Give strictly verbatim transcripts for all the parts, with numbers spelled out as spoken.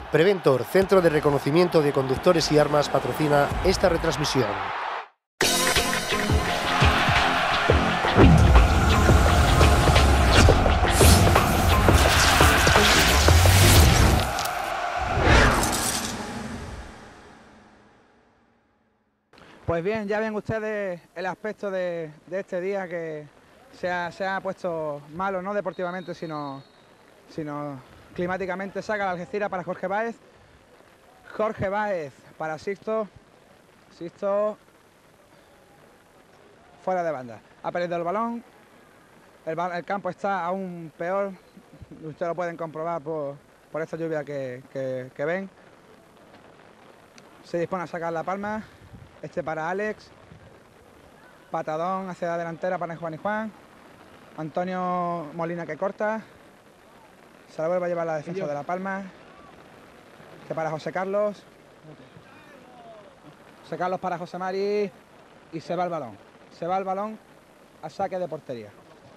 Preventor, Centro de Reconocimiento de Conductores y Armas, patrocina esta retransmisión. Pues bien, ya ven ustedes el aspecto de, de este día, que se ha, se ha puesto malo, no deportivamente, sino, sino climáticamente. Saca la Algeciras para Jorge Báez. Jorge Báez para Sixto. Sixto fuera de banda. Ha perdido el balón. El, el campo está aún peor. Ustedes lo pueden comprobar por, por esta lluvia que, que, que ven. Se dispone a sacar la palma. Este para Alex. Patadón hacia la delantera para Juan y Juan. Antonio Molina que corta. Se la vuelve a llevar la defensa de La Palma. Este para José Carlos. José Carlos para José Mari. Y se va el balón. Se va el balón a saque de portería.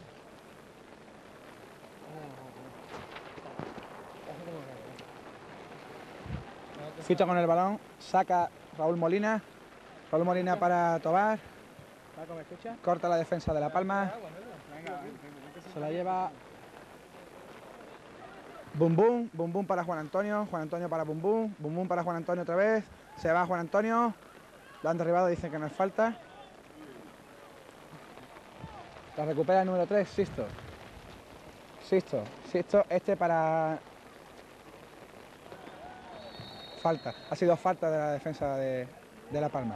Fito con el balón. Saca Raúl Molina. Raúl Molina para Tobar. Corta la defensa de La Palma. Se la lleva Bum Bum. Bum Bum para Juan Antonio. Juan Antonio para Bum Bum. Bum Bum para Juan Antonio otra vez. Se va Juan Antonio. Lo han derribado, dicen que no es falta. La recupera el número tres, Sixto. Sixto. Sixto, este para... Falta. Ha sido falta de la defensa de, de La Palma.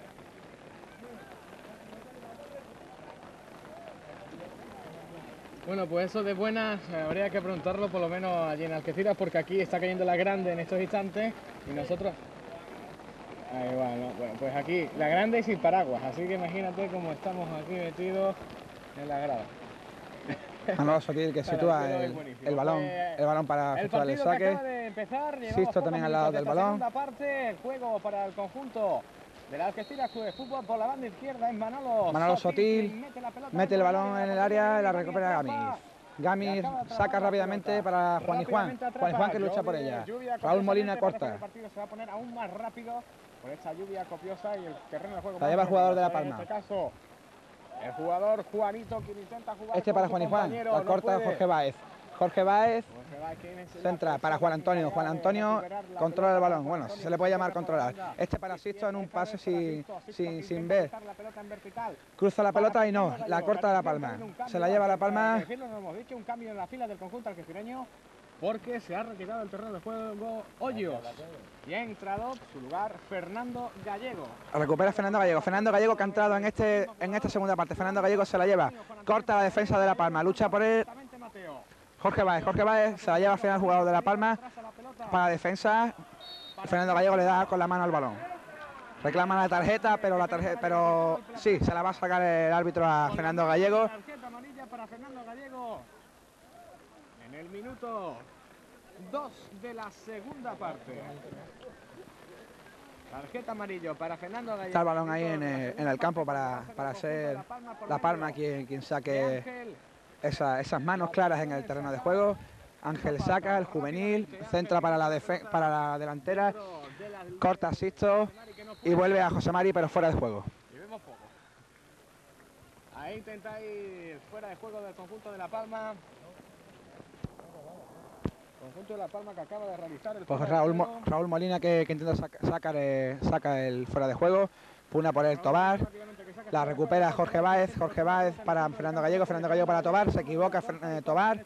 Bueno, pues eso de buenas habría que preguntarlo por lo menos allí en Algeciras, porque aquí está cayendo la grande en estos instantes y nosotros... Ahí va, no, bueno, pues aquí la grande y sin paraguas, así que imagínate cómo estamos aquí metidos en la grada. Manolo Sotil que sitúa el, el balón, el balón para efectuar el saque. Sisto también al lado del balón. Segunda parte, el juego para el conjunto de la Algeciras Club de Fútbol por la banda izquierda es Manolo, Manolo Sotil, Sotil mete, mete el balón en el área y la recupera Gamis. Gamis saca rápidamente para Juan y Juan. Juan y Juan que lucha por ella. Raúl Molina corta. El partido se va a poner aún más rápido por esta lluvia copiosa y el terreno de juego. La lleva el jugador de La Palma. En este caso, el jugador Juanito, quien intenta jugar. Este para Juan y Juan. La corta Jorge Báez. Jorge Báez centra para Juan Antonio. Juan Antonio controla el balón. Bueno, se le puede llamar controlar. Este para Sixto en un pase sin, sin, sin ver. Cruza la pelota y no, la corta La Palma. Se la lleva La Palma. Hemos dicho un cambio en la fila del conjunto algecireño porque se ha retirado el terreno de juego Hoyos y ha entrado en su lugar Fernando Gallego. Recupera Fernando Gallego. Fernando Gallego que ha entrado en, este, en esta segunda parte. Fernando Gallego se la lleva. Corta la defensa de La Palma. Lucha por él. Jorge Báez, Jorge Báez se la lleva al final el jugador de La Palma para defensa. Fernando Gallego le da con la mano al balón. Reclama la tarjeta, pero la tarjeta, pero sí, se la va a sacar el árbitro a Fernando Gallego. Tarjeta amarilla para Fernando Gallego en el minuto dos de la segunda parte. Tarjeta amarillo para Fernando Gallego. Está el balón ahí en el, en el campo para, para ser La Palma quien, quien saque esa, esas manos claras en el terreno de juego. Ángel saca, el juvenil, centra para la, para la delantera, corta a Sixto y vuelve a José Mari, pero fuera de juego. Ahí intenta ir fuera de juego del conjunto de La Palma. Conjunto de La Palma que acaba de realizar el... Pues Raúl, Mo, Raúl Molina que, que intenta saca, sacar, eh, saca el fuera de juego. Puna por el Tobar. La recupera Jorge Báez. Jorge Báez para Fernando Gallego. Fernando Gallego para Tobar. Se equivoca eh, Tobar.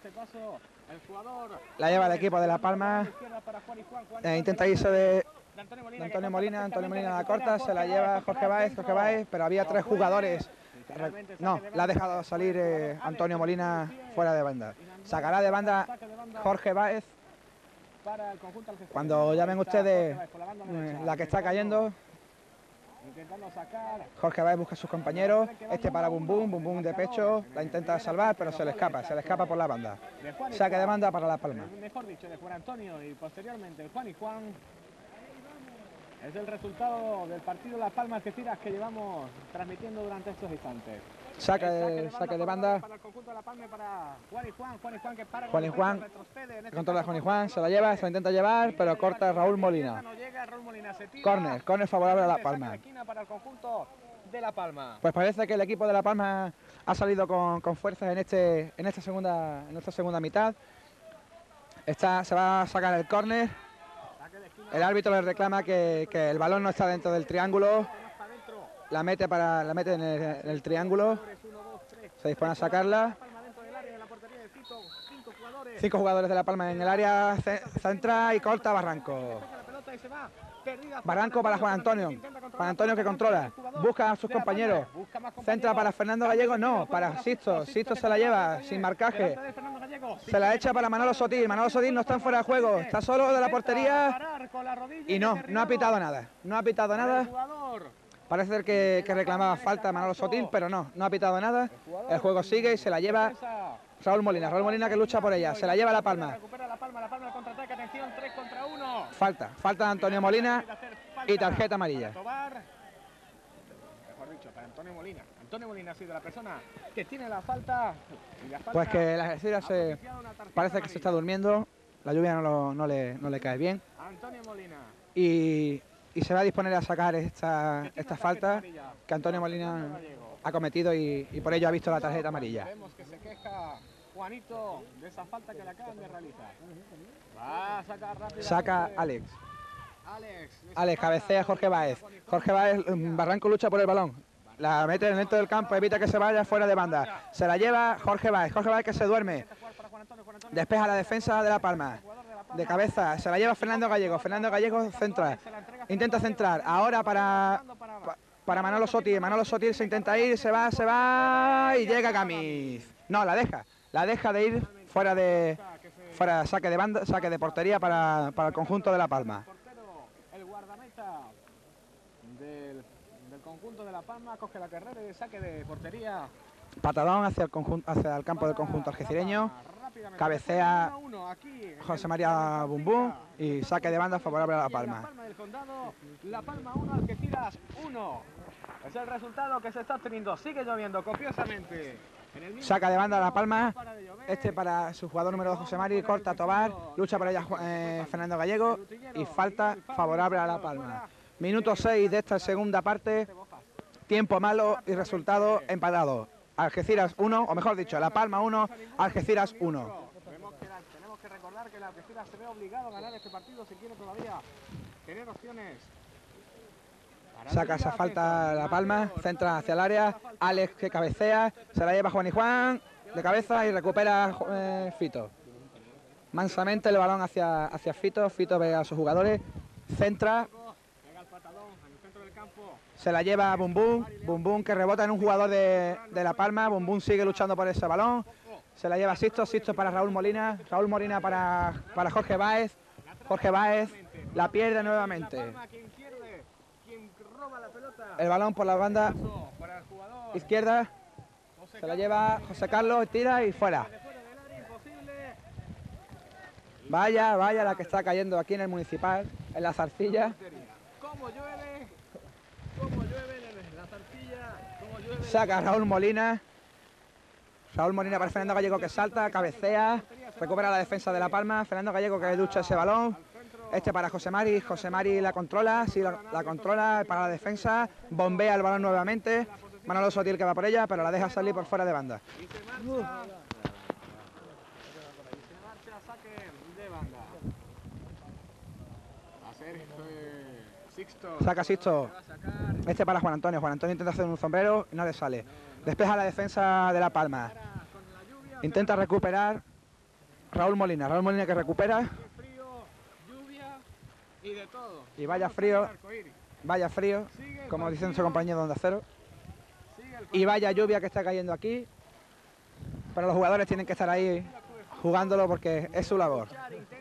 La lleva el equipo de La Palma. Eh, intenta irse de, de Antonio Molina. Antonio Molina la corta. Se la lleva Jorge Báez. Jorge Báez. Pero había tres jugadores. No, la ha dejado salir eh, Antonio Molina fuera de banda. Sacará de banda Jorge Báez. Cuando ya ven ustedes eh, la que está cayendo. Jorge Báez busca a sus compañeros. Este para Bum Bum, Bum Bum de pecho. La intenta salvar, pero se le escapa. Se le escapa por la banda. Saque de banda para La Palma. Mejor dicho, de Juan Antonio y posteriormente el Juan y Juan. Es el resultado del partido Las Palmas Algeciras que llevamos transmitiendo durante estos instantes. Saca de, saque de banda. Para el conjunto de La Palma, para Juan y Juan. Juan y Juan que para. Juan y Juan. Controla Juan y Juan. Se la lleva, se la intenta llevar, pero corta Raúl Molina. Córner, córner favorable a La Palma. Para el conjunto de La Palma. Pues parece que el equipo de La Palma ha salido con, con fuerzas en este en esta segunda en esta segunda mitad. Está, se va a sacar el córner. El árbitro le reclama que, que el balón no está dentro del triángulo. La mete para la mete en el, en el triángulo. Se dispone a sacarla. Cinco jugadores de La Palma en el área, centra y corta Barranco. Barranco para Juan Antonio. Juan Antonio que controla. Busca a sus compañeros. Centra para Fernando Gallego. No, para Sisto. Sisto se la lleva sin marcaje. Se la echa para Manolo Sotil. Manolo Sotil no está en fuera de juego. Está solo de la portería. Y no, no ha pitado nada. No ha pitado nada. Parece ser que, que reclamaba falta Manolo Sotil, pero no, no ha pitado nada. El juego sigue y se la lleva Raúl Molina. Raúl Molina que lucha por ella. Se la lleva La Palma. Falta, falta de Antonio Molina y tarjeta amarilla. Mejor dicho, para Antonio Molina. Antonio Molina ha sido la persona que tiene la falta. Y la falta pues que la Algeciras se parece que se está durmiendo. La lluvia no, lo, no, le, no le cae bien. Antonio Molina. Y, y se va a disponer a sacar esta, esta falta que Antonio Molina ha cometido y, y por ello ha visto la tarjeta amarilla. Vemos que se queja Juanito de esa falta que le acaban de realizar. Va a sacar rápidamente. Saca Alex. Alex, Alex cabecea Jorge Báez. Jorge Báez, Barranco lucha por el balón. La mete dentro del campo, evita que se vaya fuera de banda. Se la lleva Jorge Báez. Jorge Báez que se duerme. Despeja la defensa de La Palma. De cabeza, se la lleva Fernando Gallego. Fernando Gallego centra. Intenta centrar. Ahora para, para Manolo Sotil. Manolo Sotil se intenta ir, se va, se va y llega Gamiz. No, la deja. La deja de ir fuera de fuera saque de banda, saque de portería para, para el conjunto de La Palma. El guardameta del, del conjunto de La Palma coge la carrera y saque de portería. Patadón hacia el conjunto, hacia el campo del conjunto algecireño. Cabecea José María Bumbú y saque de banda favorable a La Palma. La Palma uno, Algeciras uno. Es el resultado que se está obteniendo. Sigue lloviendo copiosamente. Saca de banda a La Palma. Este para su jugador número dos, José Mari. Corta Tobar. Lucha por ella eh, Fernando Gallego. Y falta favorable a La Palma. Minuto seis de esta segunda parte. Tiempo malo y resultado empatado. Algeciras uno, o mejor dicho, La Palma uno, Algeciras uno. Tenemos que recordar que el Algeciras se ve obligado a ganar este partido si quiere todavía tener opciones. Saca esa falta La Palma, centra hacia el área, Alex que cabecea, se la lleva Juan y Juan de cabeza y recupera eh, Fito. Mansamente el balón hacia, hacia Fito, Fito ve a sus jugadores, centra. Se la lleva Bum Bum, Bum Bum que rebota en un jugador de, de La Palma, Bum Bum sigue luchando por ese balón, se la lleva Sisto, Sisto para Raúl Molina, Raúl Molina para, para Jorge Báez, Jorge Báez la pierde nuevamente. El balón por la banda izquierda, se la lleva José Carlos, tira y fuera. Vaya, vaya la que está cayendo aquí en el Municipal, en la Zarcilla. Saca Raúl Molina. Raúl Molina para Fernando Gallego que salta, cabecea, recupera la defensa de La Palma. Fernando Gallego que lucha ese balón. Este para José Mari. José Mari la controla, sí la, la controla para la defensa. Bombea el balón nuevamente. Manolo Sotil que va por ella, pero la deja salir por fuera de banda. Uh. Saca Sixto. Este para Juan Antonio. Juan Antonio intenta hacer un sombrero y no le sale. Despeja la defensa de La Palma. Intenta recuperar Raúl Molina. Raúl Molina que recupera. Y vaya frío. Vaya frío. Como dice nuestro compañero de Onda Cero. Y vaya lluvia que está cayendo aquí. Pero los jugadores tienen que estar ahí jugándolo porque es su labor.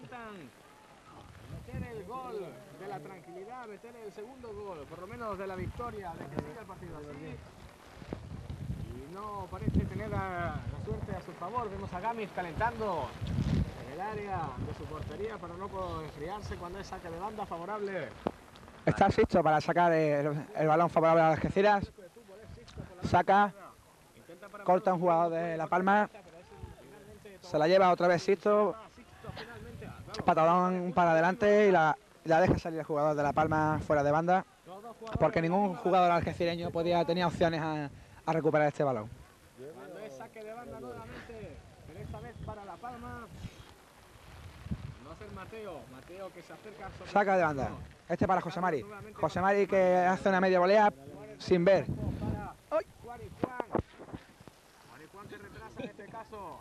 Tranquilidad, meter el segundo gol, por lo menos de la victoria, de que siga el partido así. Y no parece tener la, la suerte a su favor. Vemos a Gamiz calentando en el área de su portería para no enfriarse cuando es saque de banda favorable. Está Sisto para sacar el, el balón favorable a las Algeciras. Saca. corta un jugador de La Palma, se la lleva otra vez Sixto, patadón para adelante y la, la deja salir el jugador de La Palma fuera de banda, porque ningún jugador algecireño podía, tenía opciones a, a recuperar este balón. Cuando es saque de banda nuevamente, pero esta vez para La Palma. No hace el Mateo, Mateo que se acerca. Saca de banda, este para José Mari. José Mari que hace una media volea sin ver. ¡Ay! Juan Juan que retrasa en este caso.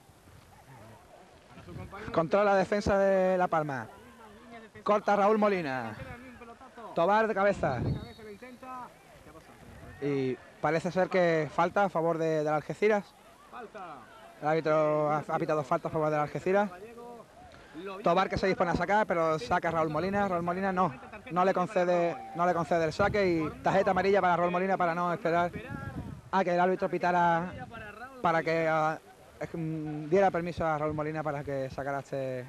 Controla la defensa de La Palma. Corta Raúl Molina. Tobar de cabeza. Y parece ser que falta a favor de, de la Algeciras. El árbitro ha, ha pitado falta a favor de la Algeciras. Tobar que se dispone a sacar, pero saca Raúl Molina. Raúl Molina no, no le concede, no le concede el saque y tarjeta amarilla para Raúl Molina para no esperar a que el árbitro pitara, para que uh, diera permiso a Raúl Molina para que sacara este,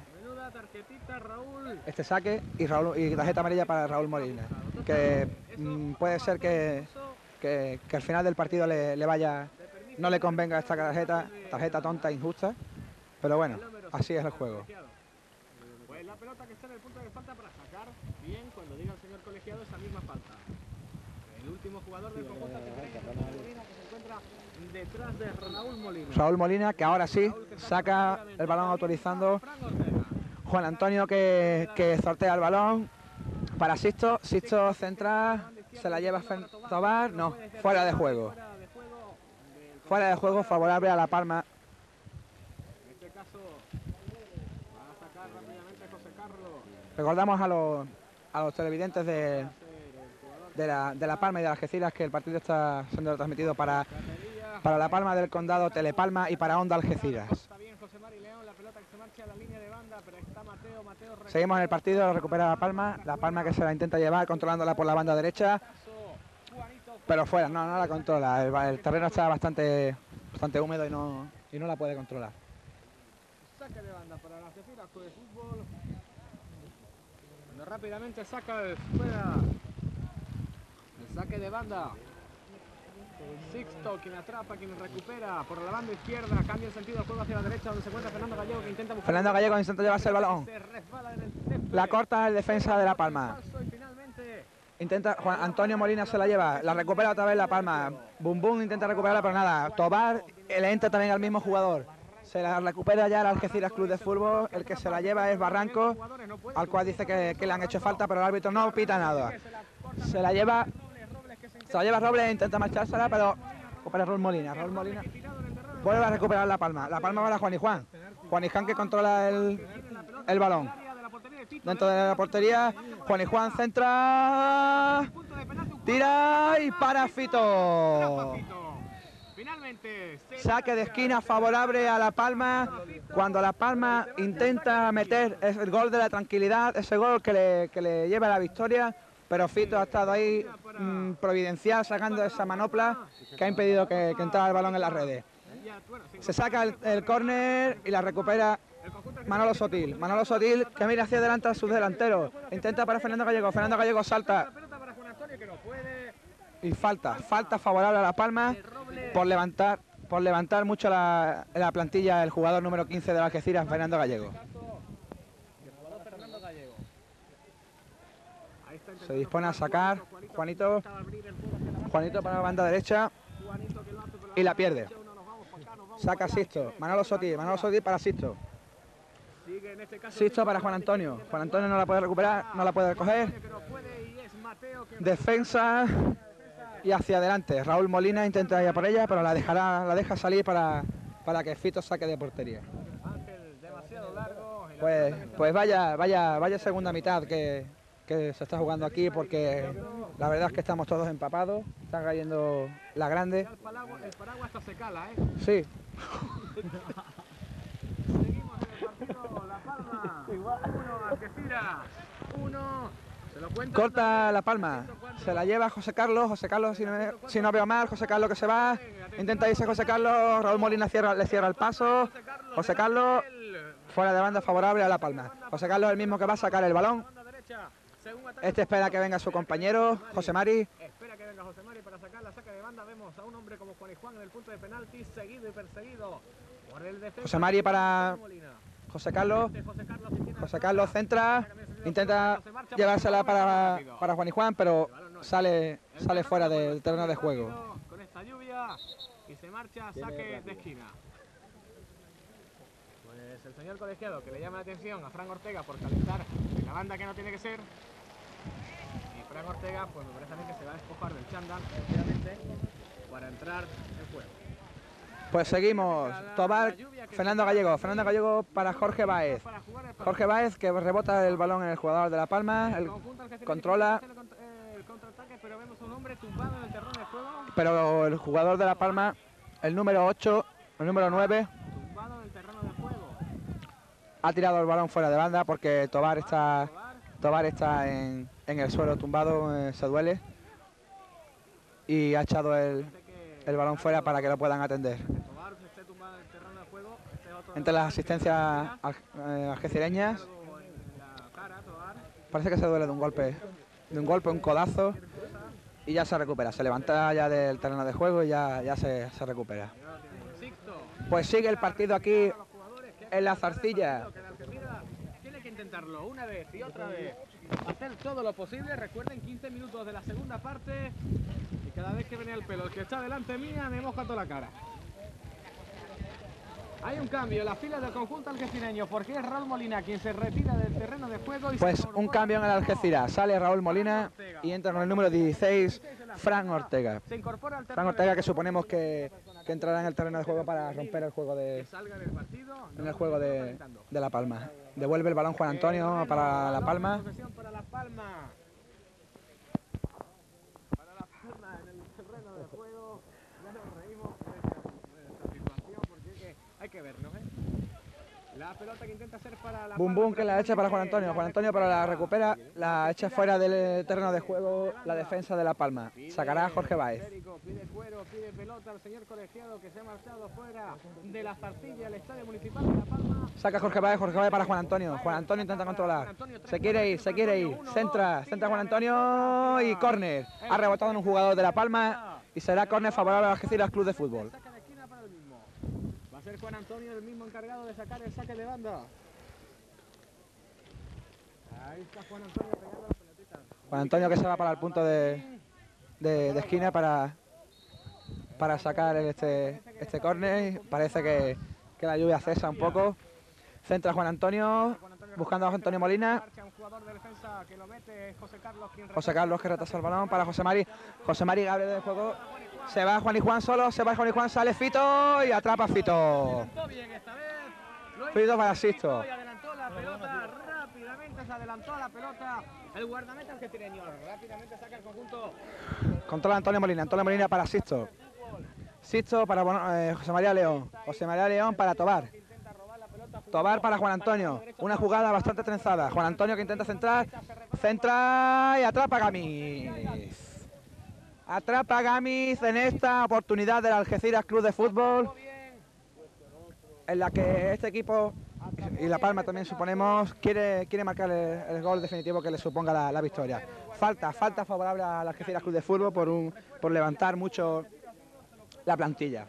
este saque y, Raúl, y tarjeta amarilla para Raúl Molina, que um, puede ser que, que, que al final del partido le, le vaya, no le convenga esta tarjeta, tarjeta tonta, injusta, pero bueno, así es el juego. Pues la pelota que está en el punto de falta para sacar bien cuando diga el señor colegiado esa misma falta. El último jugador del conjunto Molina que se encuentra detrás de Raúl Molina. Raúl Molina que ahora sí saca el balón autorizando. Juan Antonio que, que sortea el balón para Sixto. Sixto centra, se la lleva Tobar, no, fuera de juego. Fuera de juego favorable a La Palma. En este caso va a sacar rápidamente José Carlos. Recordamos a los, a los televidentes de, de, la, de La Palma y de Algeciras que el partido está siendo transmitido para, para La Palma del Condado, Telepalma y para Onda Algeciras. Seguimos en el partido, lo recupera La Palma, La Palma que se la intenta llevar controlándola por la banda derecha, pero fuera, no, no la controla, el, el terreno está bastante, bastante húmedo y no, y no la puede controlar. Saque de banda para la Algeciras de fútbol. Cuando rápidamente saca el fuera. El saque de banda. Sixto quien atrapa, quien recupera por la banda izquierda, cambia el sentido del juego hacia la derecha donde se encuentra Fernando Gallego que intenta buscar. Fernando Gallego intenta llevarse el balón. La corta el defensa de La Palma. Intenta, Juan Antonio Molina se la lleva, la recupera otra vez La Palma. Bum Bum intenta recuperarla, pero nada. Tobar le entra también al mismo jugador. Se la recupera ya el Algeciras Club de Fútbol. El que se la lleva es Barranco, al cual dice que, que le han hecho falta, pero el árbitro no pita nada. Se la lleva, se la lleva Robles, intenta marchársela, pero recupera Raúl Molina. Raúl Molina vuelve a recuperar La Palma. La Palma va a Juan y Juan. Juan y Juan que controla el, el balón. Dentro de la portería, Juan y Juan centra, tira y para Fito. Saque de esquina favorable a La Palma, cuando La Palma intenta meter el gol de la tranquilidad, ese gol que le, que le lleva a la victoria, pero Fito ha estado ahí mmm, providencial sacando esa manopla que ha impedido que, que entrara el balón en las redes. Se saca el, el córner y la recupera Manolo Sotil. Manolo Sotil que mira hacia adelante a sus delanteros. Intenta para Fernando Gallego. Fernando Gallego salta. Y falta. Falta favorable a La Palma por levantar, por levantar mucho la, la plantilla el jugador número quince de la Algeciras, Fernando Gallego. Se dispone a sacar Juanito. Juanito para la banda derecha. Y la pierde. Saca Sixto. Manolo Sotil. Manolo Sotil para Sixto. Sixto para Juan Antonio. Juan Antonio no la puede recuperar, no la puede recoger. Defensa y hacia adelante. Raúl Molina intenta ir por ella, pero la dejará, la deja salir para, para que Fito saque de portería. Pues, pues vaya, vaya, vaya segunda mitad que, que se está jugando aquí, porque la verdad es que estamos todos empapados. Está cayendo la grande. El paraguas hasta se cala, ¿eh? Sí. La Palma, uno, Algeciras, uno, se lo cuenta. Corta La Palma, se la lleva José Carlos, José Carlos si no, si no veo mal, José Carlos que se va, intenta irse José Carlos, Raúl Molina cierra, le cierra el paso, José Carlos fuera de banda favorable a La Palma. José Carlos es el mismo que va a sacar el balón Este espera que venga su compañero, José Mari. Espera que venga José Mari para sacar la saca de banda. Vemos a un hombre como Juan y Juan en el punto de penalti, seguido y perseguido por el defensa. José Mari para José Carlos. José Carlos centra, intenta llevársela para, para Juan y Juan, pero sale, sale fuera del terreno de juego. Con esta lluvia y se marcha a saque de esquina. Pues el señor colegiado que le llama la atención a Fran Ortega por calentar en la banda que no tiene que ser. Y Fran Ortega, pues me parece a mí que se va a despojar del chándal, efectivamente, para entrar en juego. Pues seguimos. Tobar, Fernando Gallego. Fernando Gallego para Jorge Báez. Jorge Báez que rebota el balón en el jugador de La Palma. El controla. El contraataque, pero vemos a un hombre tumbado en el terreno de juego. Pero el jugador de La Palma, el número ocho, el número nueve, tumbado en el terreno de juego. Ha tirado el balón fuera de banda porque Tobar está, Tobar está en, en el suelo tumbado, eh, se duele. Y ha echado el, el balón fuera para que lo puedan atender. Entre las asistencias eh, algecireñas, parece que se duele de un golpe, de un golpe, un codazo, y ya se recupera. Se levanta ya del terreno de juego y ya, ya se, se recupera. Pues sigue el partido aquí en la Zarcilla. Tiene que intentarlo una vez y otra vez, hacer todo lo posible. Recuerden, quince minutos de la segunda parte y cada vez que viene el pelo el que está delante mía me moja toda la cara. Hay un cambio en la fila del conjunto algecireño porque es Raúl Molina quien se retira del terreno de juego. Y pues un cambio en el Algeciras. Sale Raúl Molina y entra con el número dieciséis, Fran Ortega. Fran Ortega, que suponemos que, que entrará en el terreno de juego para romper el juego de, en el juego de, de La Palma. Devuelve el balón Juan Antonio para La Palma. Para La Palma. Para La Palma en el terreno de juego. Ya nos reímos por esta situación porque hay que vernos, ¿eh? La pelota que intenta hacer para La Bum Bum, que la echa para Juan Antonio. Juan Antonio para la recupera, la echa fuera del terreno de juego la defensa de La Palma. Sacará a Jorge Báez. Pide cuero, pide pelota al señor colegiado que se ha marchado fuera de la Zarcilla, el estadio municipal de La Palma. Saca Jorge Báez, Jorge Báez para Juan Antonio. Juan Antonio intenta controlar. Se quiere ir, se quiere ir. Centra, centra Juan Antonio y córner. Ha rebotado en un jugador de La Palma y será córner favorable al Algeciras Club de Fútbol. Va a ser Juan Antonio el mismo encargado de sacar el saque de banda. Ahí está Juan Antonio pegando las pelotitas. Juan Antonio que se va para el punto de, de, de esquina para, para sacar este, este córner. Parece que, que la lluvia cesa un poco. Centra Juan Antonio, buscando a Antonio Molina. José Carlos que retrasa el balón para José Mari. José Mari abre del juego. Se va Juan y Juan solo, se va Juan y Juan, sale Fito y atrapa a Fito. Fito para Sisto. Adelantó la pelota, rápidamente se adelantó a la pelota. El guardameta algecireño rápidamente saca el conjunto. Controla Antonio Molina, Antonio Molina para Sisto. Sisto para eh, José María León. José María León para Tobar. Tobar para Juan Antonio. Una jugada bastante trenzada. Juan Antonio que intenta centrar. Centra y atrapa a Gamis. Atrapa a Gamis en esta oportunidad del Algeciras Club de Fútbol, en la que este equipo y La Palma también suponemos quiere, quiere marcar el, el gol definitivo que le suponga la, la victoria. Falta, falta favorable al Algeciras Club de Fútbol por, un, por levantar mucho la plantilla.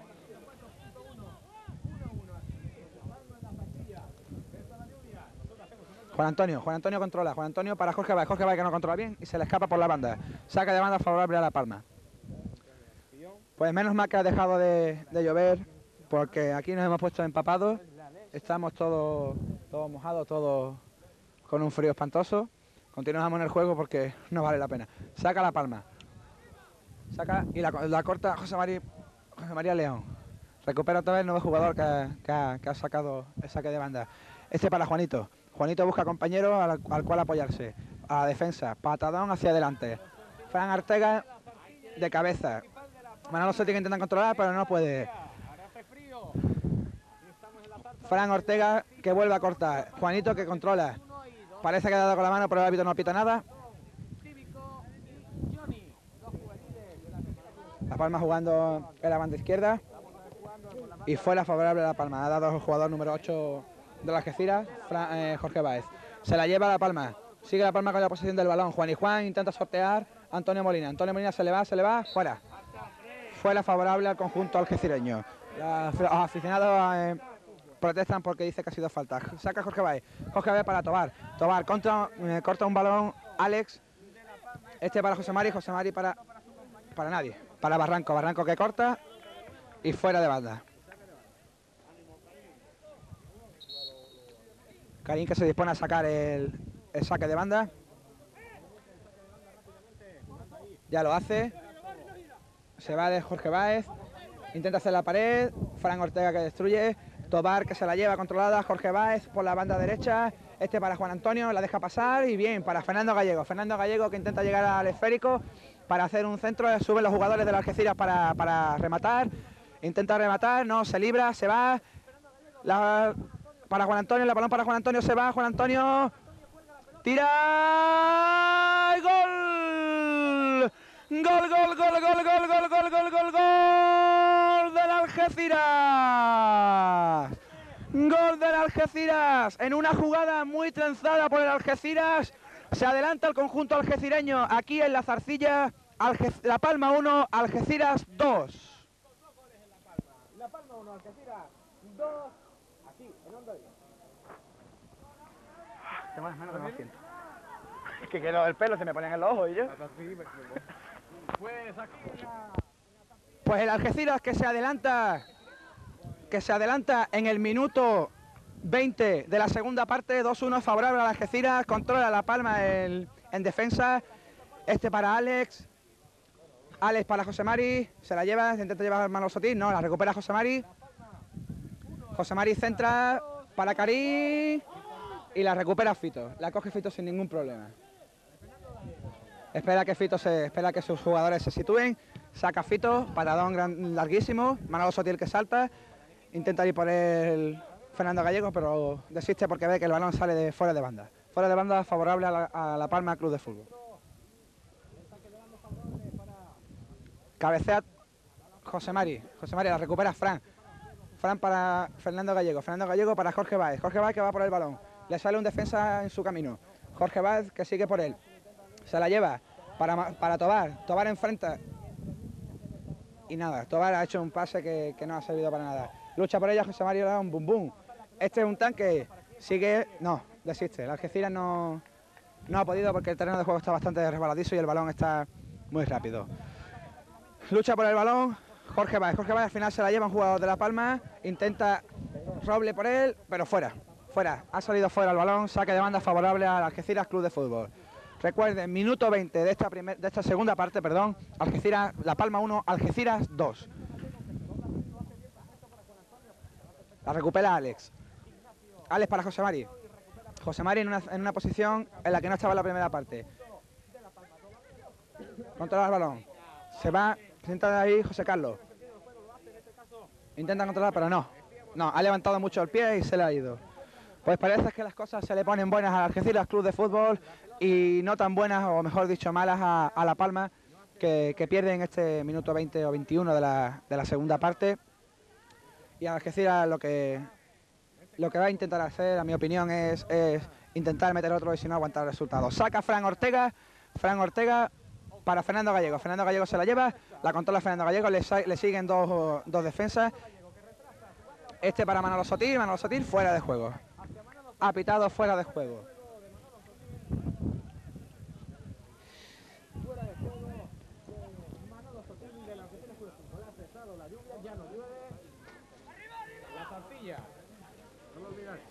Juan Antonio, Juan Antonio controla, Juan Antonio para Jorge Báez, Jorge Báez que no controla bien y se le escapa por la banda. Saca de banda favorable a La Palma. Pues menos mal que ha dejado de, de llover, porque aquí nos hemos puesto empapados. Estamos todos, todos mojados, todos con un frío espantoso. Continuamos en el juego porque no vale la pena. Saca La Palma. Saca y la, la corta José María, José María León. Recupera otra vez el nuevo jugador que, que, ha, que ha sacado el saque de banda. Este para Juanito. Juanito busca compañero al, al cual apoyarse. A la defensa. Patadón hacia adelante. Fran Ortega de cabeza. Manolo Setti que intenta controlar, pero no puede. Fran Ortega que vuelve a cortar. Juanito que controla. Parece que ha dado con la mano, pero el árbitro no pita nada. La Palma jugando en la banda izquierda. Y fuera favorable a La Palma. Ha dado el jugador número ocho de la Algeciras, Fran, eh, Jorge Báez. Se la lleva La Palma. Sigue La Palma con la posesión del balón. Juan y Juan intenta sortear a Antonio Molina. Antonio Molina se le va, se le va, fuera. Fuera favorable al conjunto algecireño. La- Los aficionados eh, protestan porque dice que ha sido falta. Saca Jorge Báez. Jorge Báez para Tobar. Tobar contra, eh, corta un balón. Alex. Este para José Mari. José Mari para, para nadie. Para Barranco. Barranco que corta. Y fuera de banda. Karim que se dispone a sacar el, el saque de banda. Ya lo hace. Se va de Jorge Báez. Intenta hacer la pared. Fran Ortega que destruye. Tobar que se la lleva controlada. Jorge Báez por la banda derecha. Este para Juan Antonio. La deja pasar. Y bien, para Fernando Gallego. Fernando Gallego que intenta llegar al esférico para hacer un centro. Suben los jugadores de la Algeciras para, para rematar. Intenta rematar. No, se libra. Se va. La, para Juan Antonio. El balón para Juan Antonio. Se va. Juan Antonio. Tira. ¡Y ¡gol! Gol, gol, gol, gol, gol, gol, gol, gol, gol, gol, gol del Algeciras. Gol del Algeciras. En una jugada muy trenzada por el Algeciras. Se adelanta el conjunto algecireño aquí en la Zarcilla. Alge La Palma uno, Algeciras dos. La Palma uno, Algeciras dos. Aquí, en Onda Viva. Tengo las manos que no lo siento. Es que quedó el pelo, se me ponen en los ojos y yo. Pues aquí la... Pues el Algeciras que se adelanta, que se adelanta en el minuto veinte de la segunda parte, dos uno favorable al Algeciras, controla La Palma en, en defensa. Este para Alex, Alex para José Mari, se la lleva, se intenta llevar Manolo Sotín, no, la recupera José Mari. José Mari centra para Karim y la recupera Fito, la coge Fito sin ningún problema. Espera que Fito se, espera que sus jugadores se sitúen, saca Fito, patadón gran, larguísimo, Manolo Sotil que salta, intenta ir por el Fernando Gallego, pero desiste porque ve que el balón sale de fuera de banda. Fuera de banda favorable a la, a la Palma Club de Fútbol. Cabecea José Mari, José Mari la recupera Fran. Fran para Fernando Gallego, Fernando Gallego para Jorge Báez, Jorge Báez que va por el balón. Le sale un defensa en su camino, Jorge Báez que sigue por él. Se la lleva para, para Tobar, Tobar enfrenta y nada, Tobar ha hecho un pase que, que no ha servido para nada. Lucha por ella, José Mario le da un bum bum. Este es un tanque, sigue, no, desiste. El Algeciras no, no ha podido porque el terreno de juego está bastante resbaladizo y el balón está muy rápido. Lucha por el balón, Jorge Báez, Jorge Báez al final se la lleva un jugador de La Palma, intenta Roble por él, pero fuera, fuera, ha salido fuera el balón, saque de banda favorable al Algeciras Club de Fútbol. Recuerden, minuto veinte de esta, primer, de esta segunda parte, perdón, Algeciras, La Palma uno, Algeciras dos. La recupera Alex. Alex para José Mari. José Mari en una, en una posición en la que no estaba en la primera parte. Controla el balón. Se va, sienta ahí José Carlos. Intenta controlar, pero no. No, ha levantado mucho el pie y se le ha ido. Pues parece que las cosas se le ponen buenas al Algeciras Club de Fútbol y no tan buenas, o mejor dicho, malas a, a La Palma, que, que pierde en este minuto veinte o veintiuno de la, de la segunda parte. Y a Algeciras lo que, lo que va a intentar hacer, a mi opinión, es, es intentar meter otro y si no aguantar el resultado. Saca Fran Ortega, Fran Ortega para Fernando Gallego. Fernando Gallego se la lleva, la controla Fernando Gallego, le, le siguen dos, dos defensas. Este para Manolo Sotil, Manolo Sotil fuera de juego. Ha pitado fuera de juego. La Zarcilla. No lo olvidaste.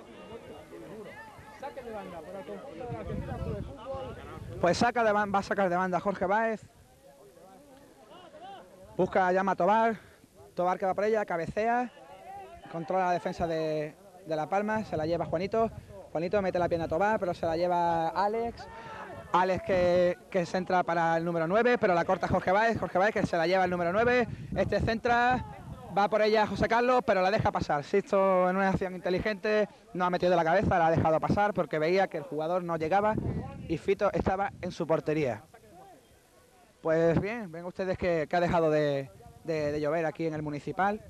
Saque de banda por el conjunto de la Algeciras Club de Fútbol. Pues saca de banda, va a sacar de banda Jorge Báez. Busca, llama a Tobar. Tobar que va por ella, cabecea. Controla la defensa de, de La Palma, se la lleva Juanito. Juanito mete la pierna a Tobar, pero se la lleva Alex. Alex que, que centra para el número nueve, pero la corta Jorge Báez. Jorge Báez que se la lleva el número nueve. Este centra, va por ella José Carlos, pero la deja pasar. Sisto en una acción inteligente, no ha metido la cabeza, la ha dejado pasar porque veía que el jugador no llegaba y Fito estaba en su portería. Pues bien, ven ustedes que, que ha dejado de, de, de llover aquí en el Municipal.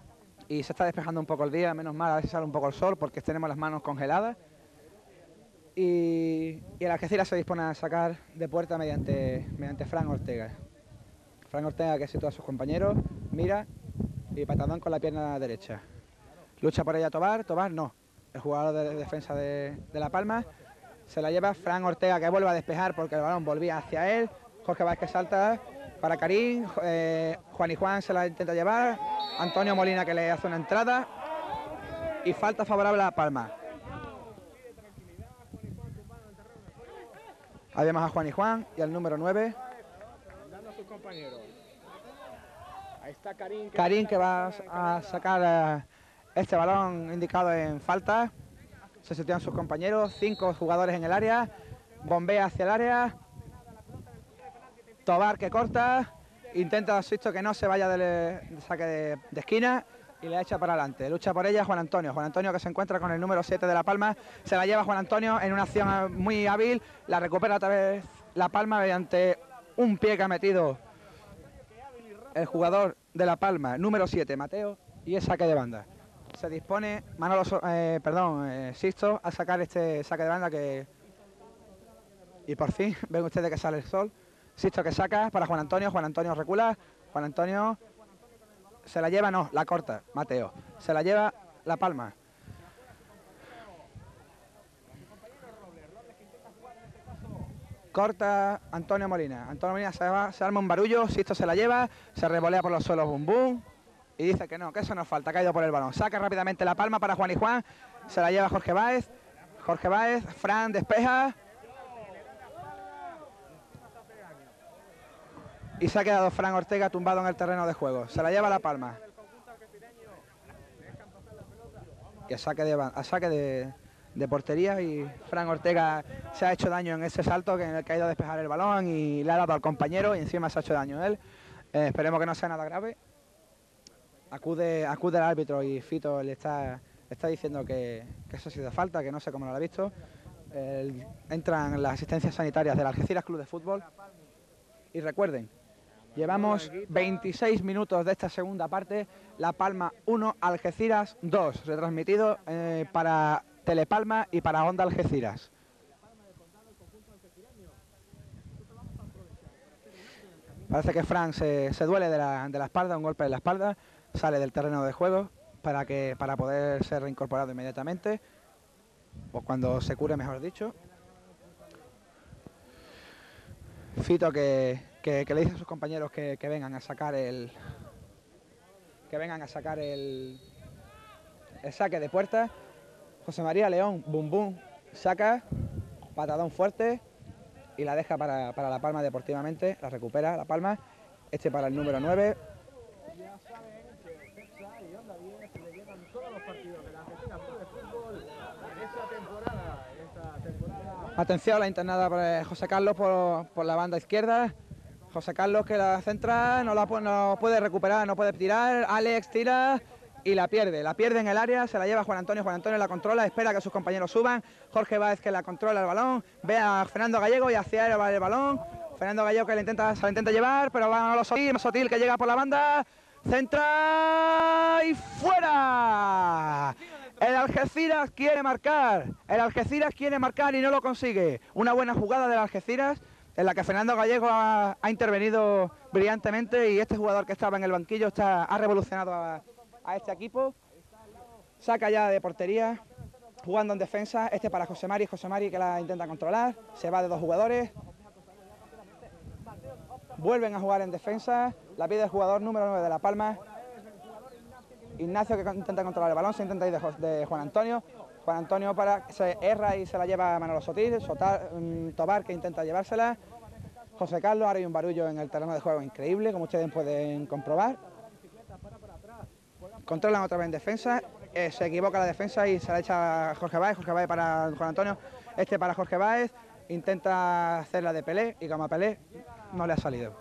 Y se está despejando un poco el día, menos mal, a ver si sale un poco el sol porque tenemos las manos congeladas. Y, y el Algeciras se dispone a sacar de puerta mediante, mediante Fran Ortega. Fran Ortega, que sitúa a sus compañeros, mira y patadón con la pierna derecha. Lucha por ella Tobar, Tobar no. El jugador de defensa de, de La Palma se la lleva Fran Ortega, que vuelve a despejar porque el balón volvía hacia él. Jorge Vázquez salta para Karim, eh, Juan y Juan se la intenta llevar, Antonio Molina que le hace una entrada y falta favorable a La Palma. Ahí vemos a Juan y Juan y al número nueve. Dando a sus compañeros. Ahí está Karim. Que Karim que va a sacar uh, este balón indicado en falta. Se sitúan sus compañeros, cinco jugadores en el área. Bombea hacia el área. Tobar que corta. Intenta asisto que no se vaya del saque de, de esquina. Y la echa para adelante. Lucha por ella Juan Antonio. Juan Antonio que se encuentra con el número siete de La Palma. Se la lleva Juan Antonio en una acción muy hábil. La recupera otra vez La Palma mediante un pie que ha metido el jugador de La Palma, número siete, Mateo. Y es saque de banda. Se dispone Manolo, eh, perdón, eh, Sisto a sacar este saque de banda que... Y por fin ven ustedes que sale el sol. Sisto que saca para Juan Antonio. Juan Antonio recula. Juan Antonio... Se la lleva, no, la corta, Mateo. Se la lleva La Palma. Corta Antonio Molina. Antonio Molina se, va, se arma un barullo, Sisto se la lleva, se revolea por los suelos, bum bum. Y dice que no, que eso nos falta, ha caído por el balón. Saca rápidamente La Palma para Juan y Juan. Se la lleva Jorge Báez. Jorge Báez, Fran despeja. Y se ha quedado Fran Ortega tumbado en el terreno de juego. Se la lleva La Palma. Y a saque de, a saque de, de portería. Y Fran Ortega se ha hecho daño en ese salto que en el que ha ido a despejar el balón y le ha dado al compañero y encima se ha hecho daño él. Eh, esperemos que no sea nada grave. Acude, acude el árbitro y Fito le está, le está diciendo que, que eso ha sido falta, que no sé cómo lo ha visto. Eh, entran las asistencias sanitarias del Algeciras Club de Fútbol. Y recuerden, llevamos veintiséis minutos de esta segunda parte, La Palma uno, Algeciras dos, retransmitido eh, para Telepalma y para Onda Algeciras. Parece que Fran se, se duele de la, de la espalda, un golpe en la espalda, sale del terreno de juego para, que, para poder ser reincorporado inmediatamente, o cuando se cure, mejor dicho. Fito que... Que, que le dice a sus compañeros que, que vengan a sacar el que vengan a sacar el, el saque de puerta. José María León, bum bum, saca, patadón fuerte y la deja para, para La Palma deportivamente, la recupera La Palma, este para el número nueve. Ya saben que Cepsa y Onda diez le llevan todos los partidos de la Algeciras Club de Fútbol en esta temporada, en esta temporada. Atención, la internada por José Carlos por, por la banda izquierda. José Carlos que la centra, no la no puede recuperar, no puede tirar. Alex tira y la pierde. La pierde en el área, se la lleva Juan Antonio. Juan Antonio la controla, espera que sus compañeros suban. Jorge Báez que la controla el balón. Ve a Fernando Gallego y hacia él va el balón. Fernando Gallego que le intenta, se la intenta llevar, pero va a los Sotil. Sotil que llega por la banda. Centra y fuera. El Algeciras quiere marcar. El Algeciras quiere marcar y no lo consigue. Una buena jugada del Algeciras, en la que Fernando Gallego ha, ha intervenido brillantemente y este jugador que estaba en el banquillo está, ha revolucionado a, a este equipo. Saca ya de portería, jugando en defensa, este para José Mari, José Mari que la intenta controlar, se va de dos jugadores. Vuelven a jugar en defensa, la pide el jugador número nueve de La Palma. Ignacio que intenta controlar el balón, se intenta ir de, de Juan Antonio. Juan Antonio para, se erra y se la lleva a Manolo Sotil, Sotar, um, Tobar que intenta llevársela. José Carlos, ahora hay un barullo en el terreno de juego increíble, como ustedes pueden comprobar. Controlan otra vez en defensa, eh, se equivoca la defensa y se la echa a Jorge Báez, Jorge Báez para Juan Antonio, este para Jorge Báez, intenta hacerla de Pelé y como a Pelé no le ha salido.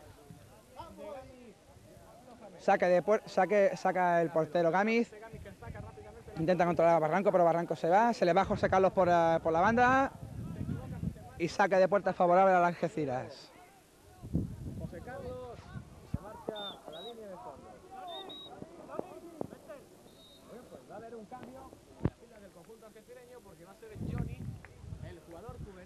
Saque de saque, saca el portero Gámez. Intenta controlar a Barranco, pero Barranco se va. Se le va José Carlos por, uh, por la banda. Y saque de puerta favorable a las Algeciras. José Carlos se marcha a la línea de fondo. Bueno, pues va a haber un cambio en la fila del conjunto algecireño porque va a ser Johnny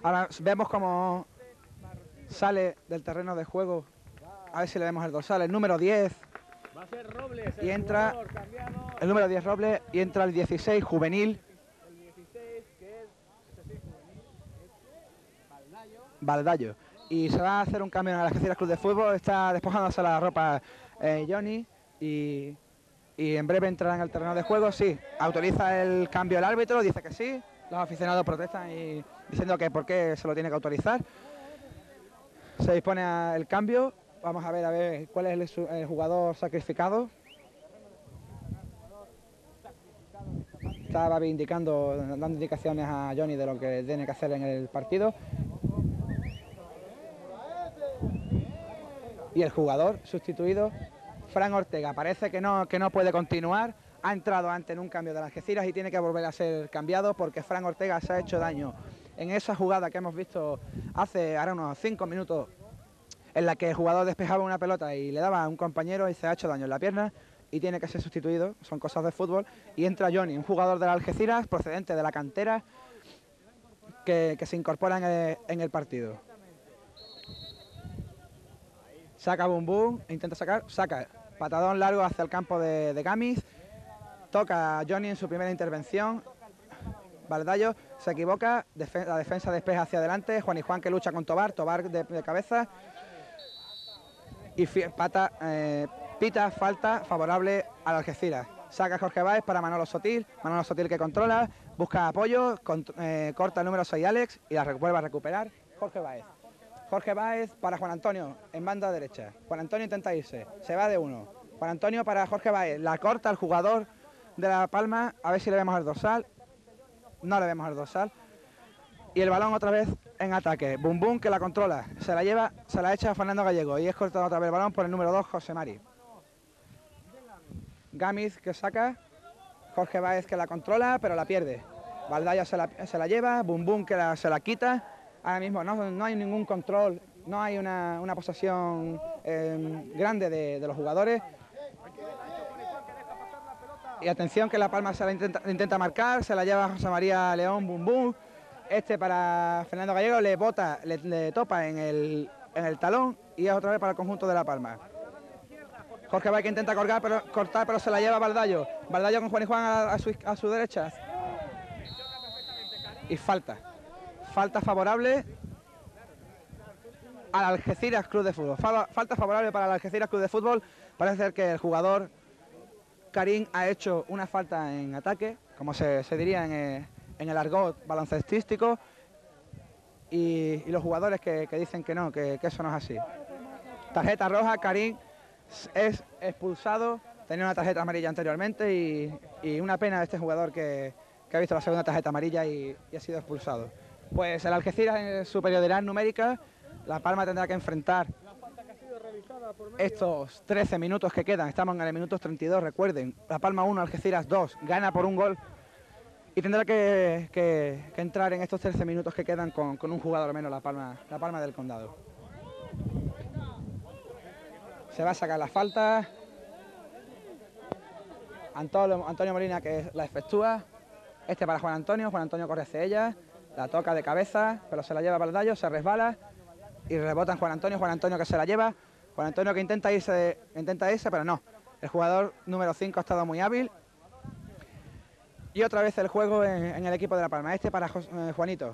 Ahora vemos cómo sale del terreno de juego, a ver si le vemos el dorsal, el número diez. Va a ser Robles, y el entra jugador cambiado. el número diez Robles y entra el dieciséis juvenil. El dieciséis, que es, este sí, juvenil, es Baldayo. Baldayo. Y se va a hacer un cambio en el Algeciras Club de Fútbol, está despojándose la ropa eh, Johnny y, y en breve entrará en el terreno de juego. Sí, autoriza el cambio el árbitro, dice que sí, los aficionados protestan y diciendo que por qué se lo tiene que autorizar. Se dispone al cambio, vamos a ver a ver cuál es el, el jugador sacrificado. Estaba indicando, dando indicaciones a Johnny de lo que tiene que hacer en el partido. Y el jugador sustituido, Fran Ortega, parece que no, que no puede continuar. Ha entrado antes en un cambio de las Algeciras y tiene que volver a ser cambiado porque Fran Ortega se ha hecho daño en esa jugada que hemos visto hace ahora unos cinco minutos, en la que el jugador despejaba una pelota y le daba a un compañero y se ha hecho daño en la pierna y tiene que ser sustituido, son cosas de fútbol. Y entra Johnny, un jugador de las Algeciras procedente de la cantera que, que se incorpora en el, en el partido. Saca Bum Bum, intenta sacar, saca, patadón largo hacia el campo de, de Gámez, toca a Johnny en su primera intervención, Baldayo se equivoca, defen la defensa despeja hacia adelante, Juan y Juan que lucha con Tobar, Tobar de, de cabeza, y pata, eh, pita falta favorable al Algeciras. Saca Jorge Báez para Manolo Sotil, Manolo Sotil que controla, busca apoyo, cont eh, corta el número seis Alex y la vuelve a recuperar Jorge Báez. Jorge Báez para Juan Antonio en banda derecha. Juan Antonio intenta irse, se va de uno. Juan Antonio para Jorge Báez, la corta el jugador de La Palma, a ver si le vemos el dorsal. No le vemos el dorsal. Y el balón otra vez en ataque. Bum Bum que la controla, se la lleva, se la echa a Fernando Gallego y es cortado otra vez el balón por el número dos José Mari. Gámez que saca, Jorge Báez que la controla pero la pierde. Baldayo se la, se la lleva, Bum Bum que la, se la quita. Ahora mismo no, no hay ningún control, no hay una, una posesión eh, grande de, de los jugadores. Y atención que La Palma se la intenta, intenta marcar, se la lleva José María León, Bum Bum. Este para Fernando Gallego le bota, le, le topa en el, en el talón y es otra vez para el conjunto de La Palma. Jorge Báez que intenta cortar pero, cortar, pero se la lleva Baldayo. Baldayo con Juan y Juan a, a, su, a su derecha. Y falta. Falta favorable al Algeciras Club de Fútbol. Falta favorable para el Algeciras Club de Fútbol. Parece ser que el jugador Karim ha hecho una falta en ataque, como se, se diría en el, en el argot baloncestístico. Y, y los jugadores que, que dicen que no, que, que eso no es así. Tarjeta roja, Karim es expulsado. Tenía una tarjeta amarilla anteriormente y, y una pena de este jugador que, que ha visto la segunda tarjeta amarilla y, y ha sido expulsado. Pues el Algeciras en superioridad numérica, La Palma tendrá que enfrentar estos trece minutos que quedan. Estamos en el minuto treinta y dos, recuerden, La Palma uno, Algeciras dos, gana por un gol y tendrá que, que, que entrar en estos trece minutos que quedan con, con un jugador menos La Palma, La Palma del Condado. Se va a sacar la falta. Antonio, Antonio Molina que la efectúa. Este para Juan Antonio, Juan Antonio corre hacia ella. La toca de cabeza, pero se la lleva Baldayo, se resbala y rebota en Juan Antonio. Juan Antonio que se la lleva. Juan Antonio que intenta irse, intenta irse, pero no. El jugador número cinco ha estado muy hábil. Y otra vez el juego en, en el equipo de La Palma. Este para Jos, eh, Juanito.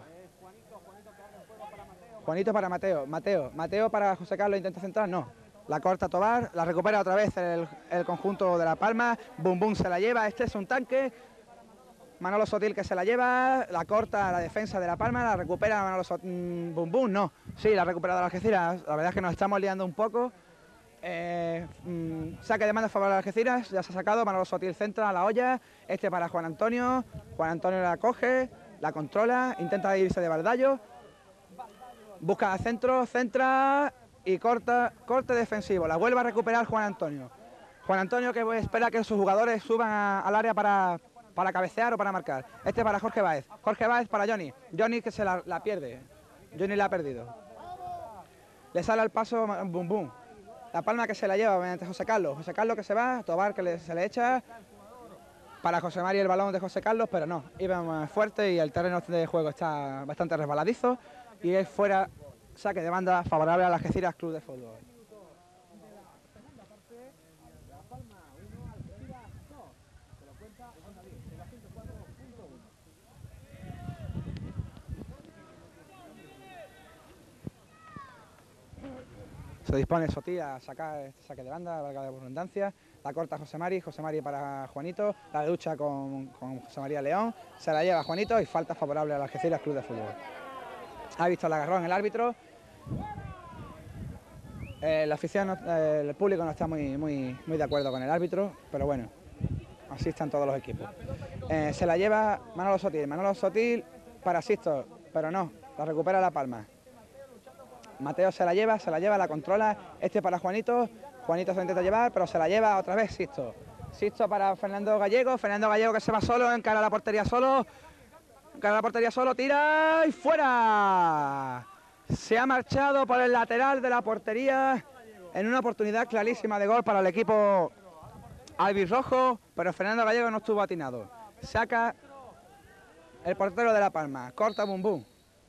Juanito para Mateo. Mateo. Mateo para José Carlos, intenta centrar, no. La corta Tobar, la recupera otra vez el, el conjunto de La Palma. Bum Bum se la lleva, este es un tanque. Manolo Sotil que se la lleva, la corta la defensa de La Palma, la recupera Manolo Sotil, mmm, Bum Bum, no, sí, la ha recuperado la Algeciras, la verdad es que nos estamos liando un poco. Eh, mmm, saque de mando a favor de Algeciras, ya se ha sacado, Manolo Sotil centra a la olla, este para Juan Antonio, Juan Antonio la coge, la controla, intenta irse de Baldayo, busca centro, centra y corta, corte defensivo, la vuelve a recuperar Juan Antonio. Juan Antonio que espera que sus jugadores suban a, al área para... para cabecear o para marcar. Este para Jorge Báez. Jorge Báez para Johnny. Johnny que se la, la pierde. Johnny la ha perdido. Le sale al paso Bum Bum. La Palma que se la lleva mediante José Carlos. José Carlos que se va. Tobar que le, se le echa. Para José María el balón de José Carlos, pero no. Iba más fuerte y el terreno de juego está bastante resbaladizo. y es fuera, saque de banda favorable a las Algeciras Club de Fútbol. Se dispone Sotí a sacar este saque de banda, valga la redundancia. La corta José Mari, José Mari para Juanito. La lucha con, con José María León. Se la lleva Juanito y falta favorable a la Algeciras Club de Fútbol. Ha visto el agarrón el árbitro. Eh, la afición, no, eh, el público no está muy, muy, muy de acuerdo con el árbitro, pero bueno, así están todos los equipos. Eh, se la lleva Manolo Sotil. Manolo Sotil para Sisto, pero no, la recupera La Palma. Mateo se la lleva, se la lleva, la controla, este para Juanito, Juanito se la intenta llevar, pero se la lleva otra vez Sisto. Sisto para Fernando Gallego, Fernando Gallego que se va solo, encara la portería solo, encara la portería solo, tira y fuera. Se ha marchado por el lateral de la portería en una oportunidad clarísima de gol para el equipo albirrojo, pero Fernando Gallego no estuvo atinado. Saca el portero de La Palma, corta Bum Bum.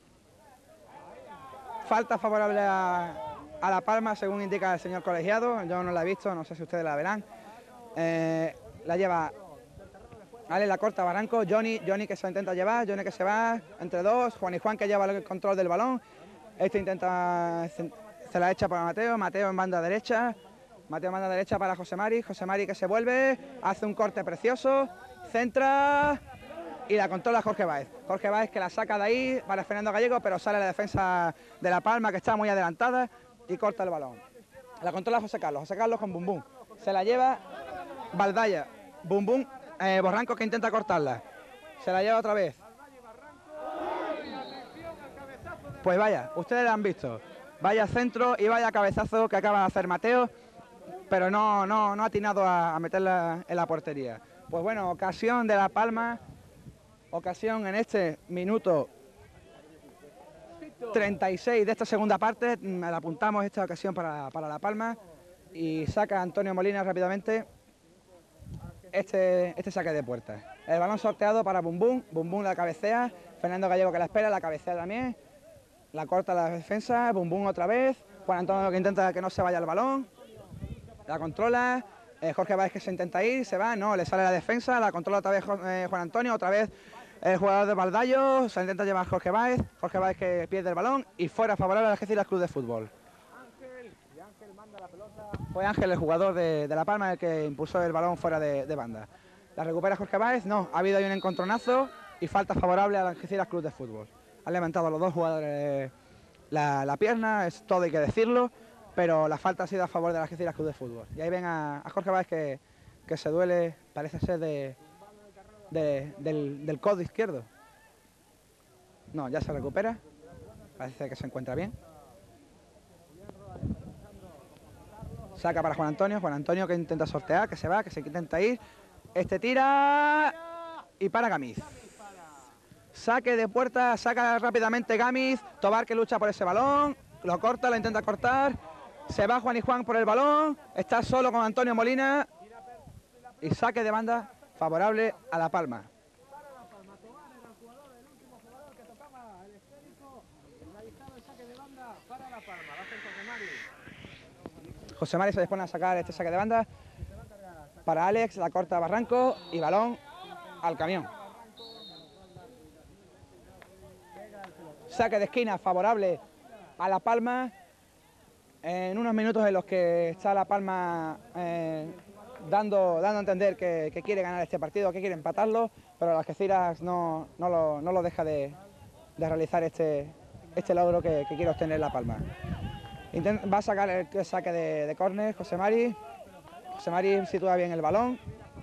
Falta favorable a, a La Palma, según indica el señor colegiado. Yo no la he visto, no sé si ustedes la verán. Eh, la lleva Ale, la corta Barranco, Johnny, Johnny que se intenta llevar, Johnny que se va entre dos, Juan y Juan que lleva el control del balón. Este intenta, se la echa para Mateo, Mateo en banda derecha, Mateo en banda derecha para José Mari, José Mari que se vuelve, hace un corte precioso, centra y la controla Jorge Báez. Jorge Báez que la saca de ahí para Fernando Gallego, pero sale la defensa de La Palma que está muy adelantada y corta el balón. La controla José Carlos, José Carlos con Bum Bum. Se la lleva Valdaya, Bum Bum, eh, Borranco que intenta cortarla. Se la lleva otra vez. Pues vaya, ustedes la han visto. Vaya centro y vaya cabezazo que acaba de hacer Mateo, pero no, no, no ha atinado a, a meterla en la portería. Pues bueno, ocasión de La Palma. Ocasión en este minuto treinta y seis de esta segunda parte, le apuntamos esta ocasión para, para La Palma y saca Antonio Molina rápidamente este, este saque de puerta. El balón sorteado para Bum Bum, Bum Bum la cabecea, Fernando Gallego que la espera, la cabecea también, la corta la defensa, Bum Bum otra vez, Juan Antonio que intenta que no se vaya el balón, la controla. Eh, Jorge Báez que se intenta ir, se va, no, le sale la defensa, la controla otra vez eh, Juan Antonio, otra vez el jugador de Valdallo, se intenta llevar Jorge Báez, Jorge Báez que pierde el balón y fuera favorable a la Algeciras Club de Fútbol. Ángel, y Ángel manda la pelota. Fue Ángel el jugador de, de La Palma el que impulsó el balón fuera de, de banda. La recupera Jorge Báez, no, ha habido ahí un encontronazo y falta favorable a la Algeciras Club de Fútbol. Han levantado los dos jugadores la, la pierna, es todo hay que decirlo, pero la falta ha sido a favor de la Algeciras Club de Fútbol. Y ahí ven a, a Jorge Báez que, que se duele, parece ser de, de, del, del codo izquierdo. No, ya se recupera, parece que se encuentra bien. Saca para Juan Antonio, Juan Antonio que intenta sortear, que se va, que se intenta ir. Este tira y para Gamiz. Saque de puerta, saca rápidamente Gamiz, Tobar que lucha por ese balón, lo corta, lo intenta cortar. Se va Juan y Juan por el balón, está solo con Antonio Molina y saque de banda favorable a La Palma. José Mari se dispone a sacar este saque de banda para Alex, la corta Barranco y balón al camión. Saque de esquina favorable a La Palma. En unos minutos en los que está La Palma eh, dando, dando a entender que, que quiere ganar este partido, que quiere empatarlo, pero las Algeciras no, no, lo, no lo deja de, de realizar este, este logro que, que quiere obtener La Palma. Intent, va a sacar el saque de, de córner José Mari. José Mari sitúa bien el balón.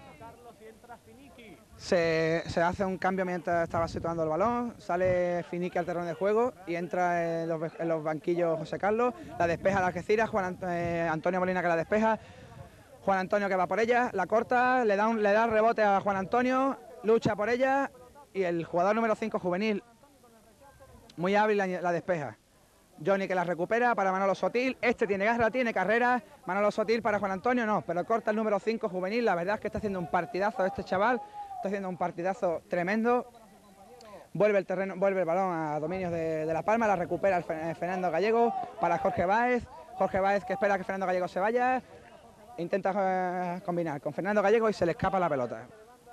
Se, se hace un cambio mientras estaba situando el balón, sale Finique al terreno de juego y entra en los, en los banquillos José Carlos, la despeja la Algeciras, Juan eh, Antonio Molina que la despeja, Juan Antonio que va por ella, la corta, le da un le da rebote a Juan Antonio, lucha por ella y el jugador número cinco juvenil, muy hábil, la, la despeja. Johnny que la recupera para Manolo Sotil, este tiene garra, tiene carrera, Manolo Sotil para Juan Antonio, no, pero corta el número cinco juvenil, la verdad es que está haciendo un partidazo este chaval. Está haciendo un partidazo tremendo. Vuelve el terreno, vuelve el balón a dominios de, de La Palma, la recupera el Fernando Gallego para Jorge Báez. Jorge Báez que espera que Fernando Gallego se vaya. Intenta eh, combinar con Fernando Gallego y se le escapa la pelota.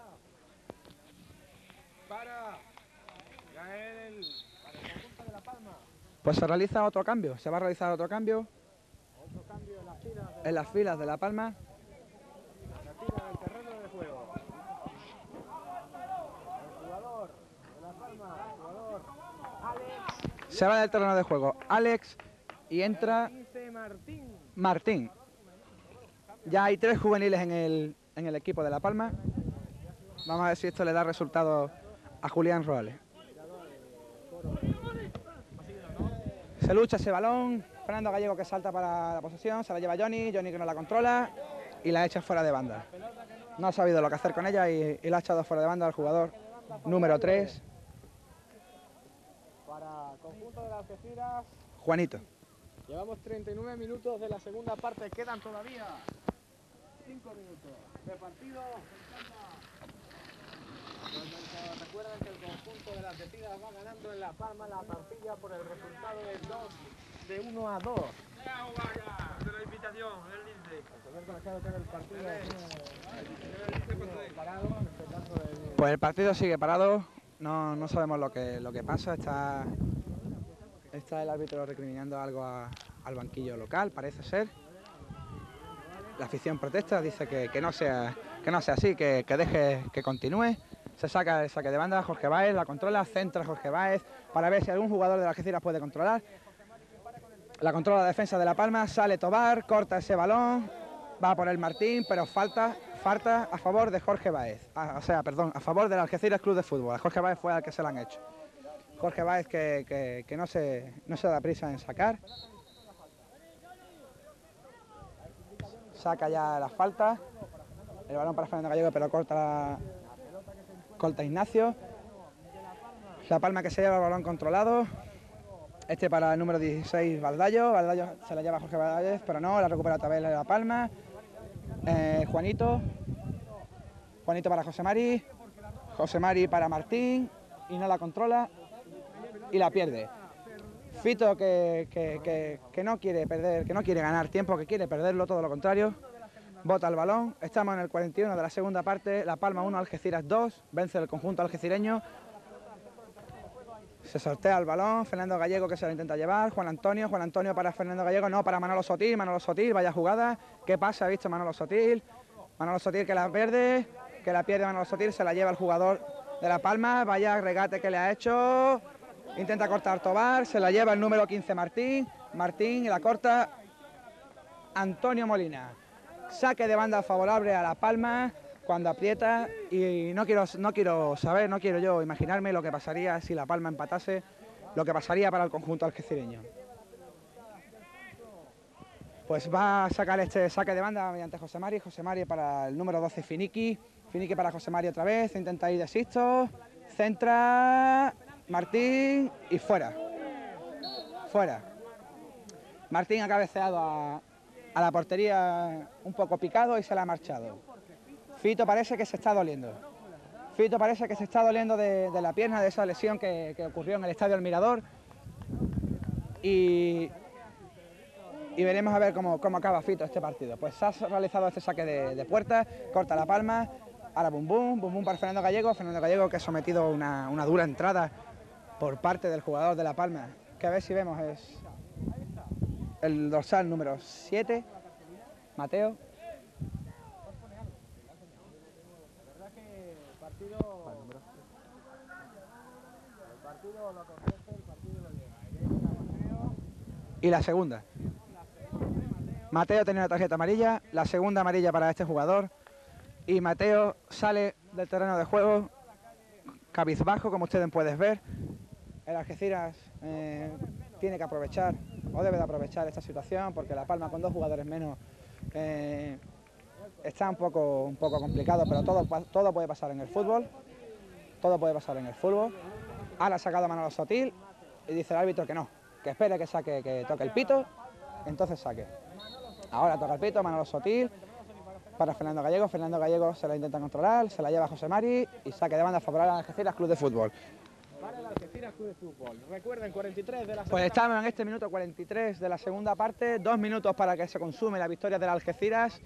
Pues se realiza otro cambio, se va a realizar otro cambio. Otro cambio en las filas de, en las filas de La Palma. la tira del terreno de juego. El jugador de La Palma, el jugador Alex. Se va del terreno de juego Alex y entra Martín. Martín. Ya hay tres juveniles en el, en el equipo de La Palma. Vamos a ver si esto le da resultado a Julián Roales. Se lucha ese balón, Fernando Gallego que salta para la posesión, se la lleva Johnny, Johnny que no la controla y la echa fuera de banda. No ha sabido lo que hacer con ella y, y la ha echado fuera de banda al jugador número tres. Para conjunto de las Algeciras. Juanito. Llevamos treinta y nueve minutos de la segunda parte, quedan todavía cinco minutos de partido. Recuerden que el conjunto de las Algeciras va ganando en La Palma la partida por el resultado de dos de uno a dos. La invitación, el lince. Pues el partido sigue parado, no, no sabemos lo que, lo que pasa, está, está el árbitro recriminando algo a, al banquillo local, parece ser. La afición protesta, dice que, que, no, sea, que no sea así, que, que deje que continúe. Se saca el saque de banda, Jorge Báez la controla, centra Jorge Báez para ver si algún jugador de la Algeciras puede controlar. La controla la defensa de La Palma, sale Tobar, corta ese balón, va por el Martín, pero falta, falta a favor de Jorge Báez. Ah, o sea, perdón, a favor del Algeciras Club de Fútbol. A Jorge Báez fue al que se la han hecho. Jorge Báez que, que, que no, se, no se da prisa en sacar. Saca ya la falta. El balón para Fernando Gallego, pero corta la... Corta Ignacio. La Palma que se lleva el balón controlado. Este para el número dieciséis, Valdallo. Valdallo se la lleva a Jorge Valdallo, pero no, la recupera otra vez La Palma. Eh, Juanito. Juanito para José Mari. José Mari para Martín. Y no la controla. Y la pierde. Fito que, que, que, que no quiere perder, que no quiere ganar tiempo, que quiere perderlo, todo lo contrario. Bota el balón, estamos en el cuarenta y uno de la segunda parte, La Palma uno, Algeciras dos, vence el conjunto algecireño. Se sortea el balón, Fernando Gallego que se lo intenta llevar, Juan Antonio, Juan Antonio para Fernando Gallego, no, para Manolo Sotil, Manolo Sotil, vaya jugada, ¿qué pasa? Ha visto Manolo Sotil, Manolo Sotil que la pierde, que la pierde Manolo Sotil, se la lleva el jugador de La Palma, vaya regate que le ha hecho, intenta cortar Tobar, se la lleva el número quince Martín, Martín y la corta Antonio Molina. Saque de banda favorable a La Palma cuando aprieta y no quiero, no quiero saber, no quiero yo imaginarme lo que pasaría si La Palma empatase, lo que pasaría para el conjunto algecireño. Pues va a sacar este saque de banda mediante José Mari, José Mari para el número doce Finiqui, Finiqui para José Mari otra vez, intenta ir de Sisto, centra Martín y fuera, fuera. Martín ha cabeceado a... a la portería un poco picado y se la ha marchado. Fito parece que se está doliendo. Fito parece que se está doliendo de, de la pierna, de esa lesión que, que ocurrió en el Estadio El Mirador. Y, y veremos a ver cómo, cómo acaba Fito este partido. Pues se ha realizado este saque de, de puerta, corta La Palma, ahora bum bum, bum bum para Fernando Gallego. Fernando Gallego que ha sometido una, una dura entrada por parte del jugador de La Palma, que a ver si vemos es... el dorsal número siete, Mateo. La verdad que el partido, el partido lo contesta, el partido lo lleva. Y la segunda. Mateo tenía una tarjeta amarilla, la segunda amarilla para este jugador. Y Mateo sale del terreno de juego, cabizbajo, como ustedes pueden ver. El Algeciras eh, tiene que aprovechar, o debe de aprovechar esta situación, porque La Palma con dos jugadores menos eh, está un poco, un poco complicado, pero todo, todo puede pasar en el fútbol, todo puede pasar en el fútbol. Ahora ha sacado a Manolo Sotil y dice el árbitro que no, que espere que saque, que toque el pito, entonces saque. Ahora toca el pito, Manolo Sotil para Fernando Gallego, Fernando Gallego se la intenta controlar, se la lleva José Mari y saque de banda favorable a Algeciras Club de Fútbol. para el Algeciras Club de Fútbol. Recuerden, cuarenta y tres de la segunda. Pues estamos en este minuto cuarenta y tres de la segunda parte, dos minutos para que se consume la victoria del Algeciras.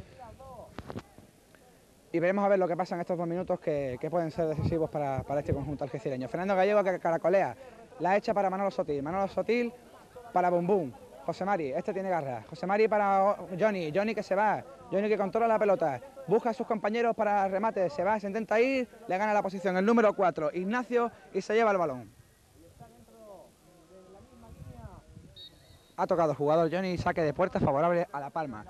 Y veremos a ver lo que pasa en estos dos minutos que, que pueden ser decisivos para, para este conjunto algecireño. Fernando Gallego que caracolea, la echa para Manolo Sotil, Manolo Sotil para Bum Bum, José Mari, este tiene garra, José Mari para Johnny, Johnny que se va, Johnny que controla la pelota, busca a sus compañeros para remate, se va, se intenta ir, le gana la posición el número cuatro, Ignacio, y se lleva el balón. Ha tocado el jugador Johnny, saque de puerta favorable a La Palma.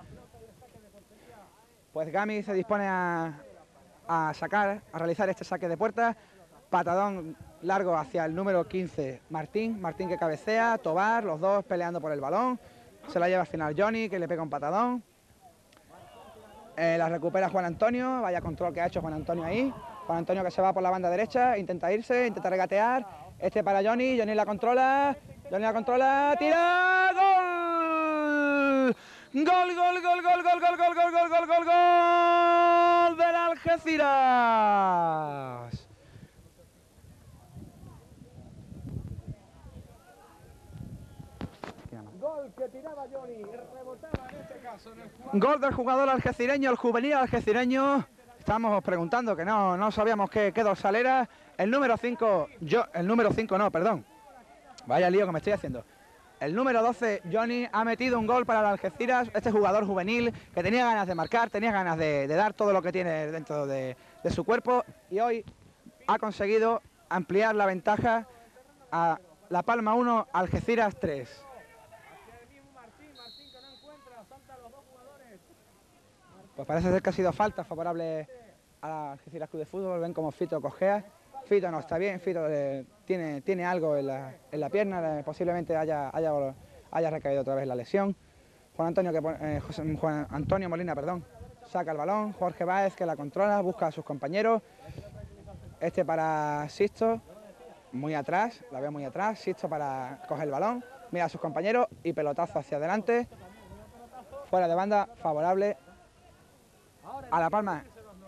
Pues Gami se dispone a, a sacar, a realizar este saque de puerta. Patadón largo hacia el número quince, Martín. Martín que cabecea, Tobar, los dos peleando por el balón. Se la lleva al final Johnny, que le pega un patadón. Eh, la recupera Juan Antonio, vaya control que ha hecho Juan Antonio ahí. Juan Antonio que se va por la banda derecha, intenta irse, intenta regatear. Este para Johnny, Johnny la controla, Johnny la controla, tira, ¡gol! Gol, gol, gol, gol, gol, gol, gol, gol, gol, gol, gol, gol del Algeciras. Gol que tiraba Johnny, rebotaba en este caso en el jugador. Gol del jugador algecireño, el juvenil algecireño. Estábamos preguntando que no, no sabíamos qué, qué dorsal era. El número cinco, yo, el número cinco no, perdón. Vaya lío que me estoy haciendo. El número doce, Johnny, ha metido un gol para el Algeciras, este jugador juvenil que tenía ganas de marcar, tenía ganas de, de dar todo lo que tiene dentro de, de su cuerpo y hoy ha conseguido ampliar la ventaja a La Palma uno, Algeciras tres. Pues parece ser que ha sido falta favorable a Algeciras Club de Fútbol, ven como Fito cojea. Fito no está bien, Fito eh, tiene, tiene algo en la, en la pierna, eh, posiblemente haya, haya, haya recaído otra vez la lesión. Juan Antonio, que, eh, José, Juan Antonio Molina, perdón, saca el balón, Jorge Báez que la controla, busca a sus compañeros. Este para Sisto, muy atrás, la veo muy atrás, Sisto para coger el balón, mira a sus compañeros y pelotazo hacia adelante. Fuera de banda, favorable a La Palma.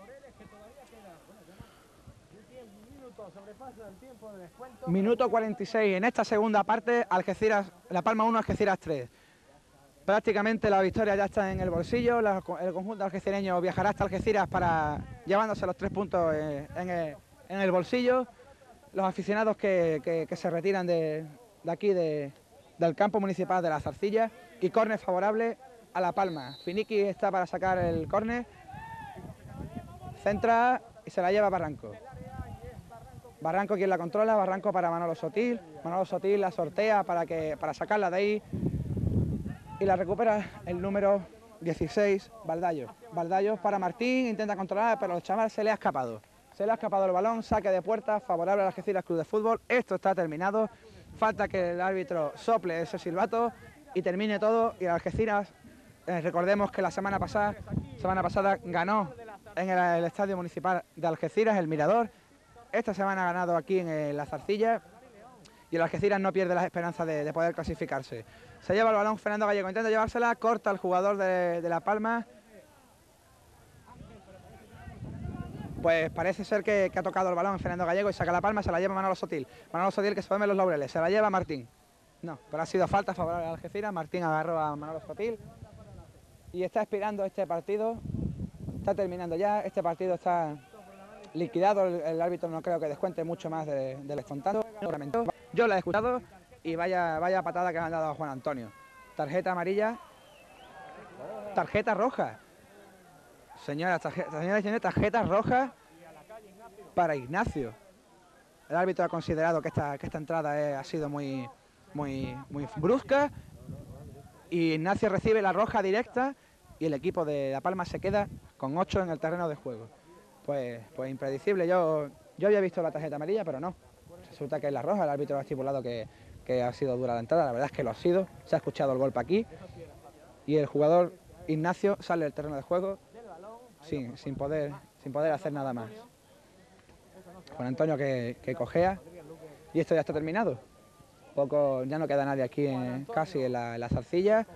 Minuto cuarenta y seis en esta segunda parte, Algeciras, La Palma uno, Algeciras tres. Prácticamente la victoria ya está en el bolsillo, la, el conjunto algecireño viajará hasta Algeciras para llevándose los tres puntos eh, en, el, en el bolsillo. Los aficionados que, que, que se retiran de, de aquí de, del campo municipal de La Zarcilla y córner favorable a La Palma. Finiqui está para sacar el córner, centra y se la lleva Barranco. Barranco quien la controla, Barranco para Manolo Sotil, Manolo Sotil la sortea para, que, para sacarla de ahí y la recupera el número dieciséis, Baldallo. Baldallo para Martín, intenta controlar, pero el chaval se le ha escapado. Se le ha escapado el balón, saque de puerta, favorable al Algeciras Club de Fútbol. Esto está terminado, falta que el árbitro sople ese silbato y termine todo. Y el Algeciras, eh, recordemos que la semana pasada, semana pasada ganó en el, el Estadio Municipal de Algeciras, el Mirador. Esta semana ha ganado aquí en el, La Zarcilla y el Algeciras no pierde las esperanzas de, de poder clasificarse. Se lleva el balón Fernando Gallego, intenta llevársela, corta el jugador de, de La Palma. Pues parece ser que, que ha tocado el balón Fernando Gallego y saca La Palma, se la lleva Manolo Sotil. Manolo Sotil que se duerme los laureles, se la lleva Martín. No, pero ha sido falta favorable al Algeciras, Martín agarró a Manolo Sotil y está expirando este partido. Está terminando ya, este partido está liquidado, el, el árbitro no creo que descuente mucho más de, de descontado. Yo la he escuchado y vaya, vaya patada que me han dado a Juan Antonio. Tarjeta amarilla, tarjeta roja. Señoras, tarjeta, señoras y señores, tarjeta roja para Ignacio. El árbitro ha considerado que esta, que esta entrada eh, ha sido muy, muy, muy brusca y Ignacio recibe la roja directa y el equipo de La Palma se queda con ocho en el terreno de juego. Pues, pues impredecible, yo, yo había visto la tarjeta amarilla, pero no. Resulta que es la roja, el árbitro ha estipulado que, que ha sido dura la entrada, la verdad es que lo ha sido, se ha escuchado el golpe aquí y el jugador Ignacio sale del terreno de juego sin, sin, poder, sin poder hacer nada más. Juan Antonio que, que cojea y esto ya está terminado. Poco, ya no queda nadie aquí en, casi en la, en la Zarcilla.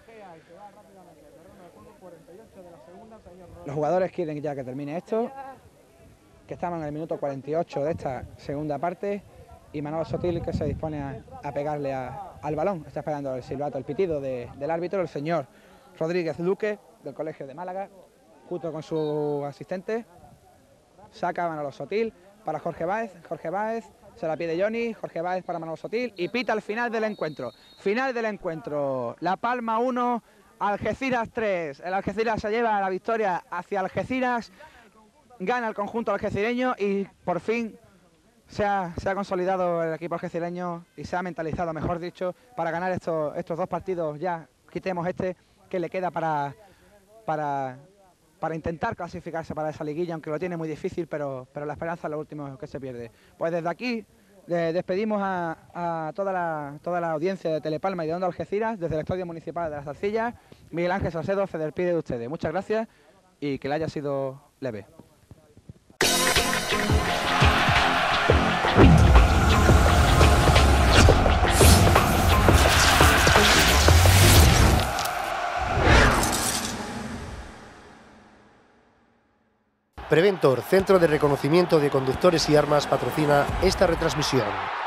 Los jugadores quieren ya que termine esto, que estamos en el minuto cuarenta y ocho de esta segunda parte y Manolo Sotil, que se dispone a, a pegarle a, al balón. Está esperando el silbato, el pitido de, del árbitro, el señor Rodríguez Luque, del Colegio de Málaga, junto con su asistente. Saca Manolo Sotil para Jorge Báez, Jorge Báez, se la pide Johnny, Jorge Báez para Manolo Sotil y pita al final del encuentro. Final del encuentro, La Palma uno, Algeciras tres. El Algeciras se lleva la victoria hacia Algeciras, gana el conjunto algecireño y por fin se ha, se ha consolidado el equipo algecireño y se ha mentalizado, mejor dicho, para ganar estos, estos dos partidos. Ya quitemos este que le queda para, para, para intentar clasificarse para esa liguilla, aunque lo tiene muy difícil, pero, pero la esperanza es lo último que se pierde. Pues desde aquí eh, despedimos a, a toda, la, toda la audiencia de Telepalma y de Onda Algeciras, desde el Estadio Municipal de Las Arcillas. Miguel Ángel Salcedo se despide de ustedes. Muchas gracias y que le haya sido leve. Preventor, Centro de Reconocimiento de Conductores y Armas, patrocina esta retransmisión.